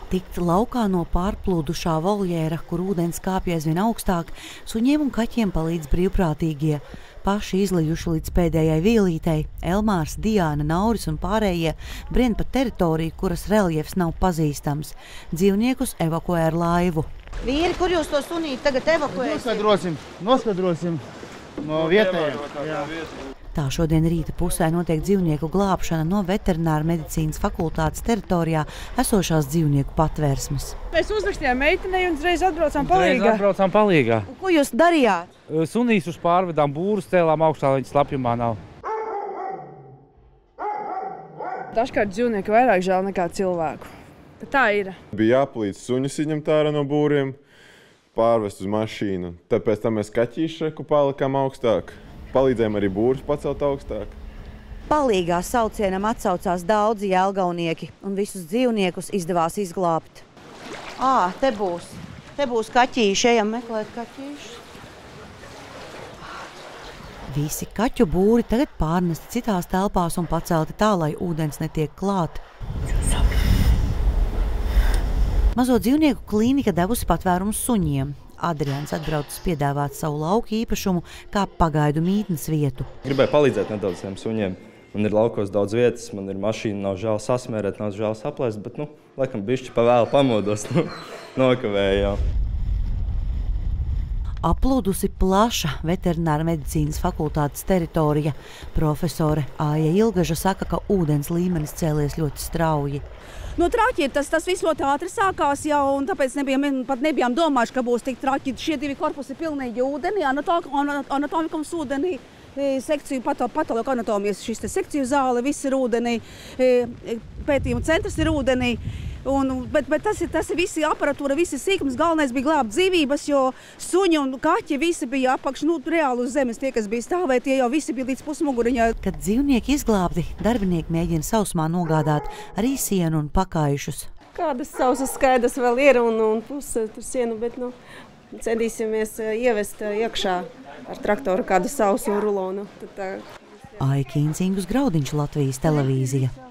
Tikt laukā no pārplūdušā voljēra, kur ūdens kāpj aizvien augstāk, suņiem un kaķiem palīdz brīvprātīgie. Paši izlijuši līdz pēdējai vielītei, Elmārs, Diāna, Nauris un pārējie brien pa teritoriju, kuras reljefs nav pazīstams. Dzīvniekus evakuē ar laivu. Vīri, kur jūs to sunīti tagad evakuēsiet? Noskaidrosim no vietējiem. Tā šodien rīta pusē notiek dzīvnieku glābšana no Veterināra medicīnas fakultātes teritorijā esošās dzīvnieku patvērsmes. Mēs uzrakstījām meitenei un uzreiz atbraucām palīgā. Un ko jūs darījāt? Sunīšus pārvedām, būrus cēlām augstā, lai viņas slapjumā nav. Dažkārt dzīvnieku vairāk žēl nekā cilvēku. Bet tā ir. Bija jāpalīdz suņus izņemt ārā no būriem, pārvest uz mašīnu. Tāpēc tam mēs kaķīšu palikām augstāk. Palīdzējām arī būrus pacelt augstāk. Palīgā saucienam atsaucās daudzi jelgavnieki, un visus dzīvniekus izdevās izglābt. Te būs kaķīši, ejam meklēt kaķīšus. Visi kaķu būri tagad pārnesti citās telpās un pacelti tā, lai ūdens netiek klāt. Mazo dzīvnieku klīnika devusi patvērumu suņiem. Adrians atbraucis piedāvāt savu lauku īpašumu kā pagaidu mītnes vietu. Gribēju palīdzēt nedaudz tiem suņiem. Man ir laukos daudz vietas, man ir mašīna, nav žēl sasmērēt, nav žēl saplēst, bet, laikam bišķi pavēlu pamodos, nokavēju jau. Aplūdusi plaša Veterinārā medicīnas fakultātes teritorija. Profesore Aija Ilgaža saka, ka ūdens līmenis cēlies ļoti strauji. No traķiem tas viss ļoti ātri sākās jau, un tāpēc nebijām domājuši, ka būs tik traķi. Šie divi korpusi pilnīgi ūdenī, anatomikums ūdenī, sekciju patologu anatomijas šis te sekciju zāle, viss ir ūdenī, pētījumu centrs ir ūdenī. Bet tas ir visi aparatūra, visi sīkums. Galvenais bija glābt dzīvības, jo suņi un kaķi visi bija apakš, reāli uz zemes. Tie, kas bija stāvēt, tie jau visi bija līdz pusmuguriņai. Kad dzīvnieki izglābti, darbinieki mēģina sausumā nogādāt arī sienu un pakaišus. Kādas sausas skaidrs vēl ir un puse tur sienu, bet centīsimies ievest iekšā ar traktoru kādu sausu rulonu. Aija Kīncingus, Graudiņš, Latvijas televīzija.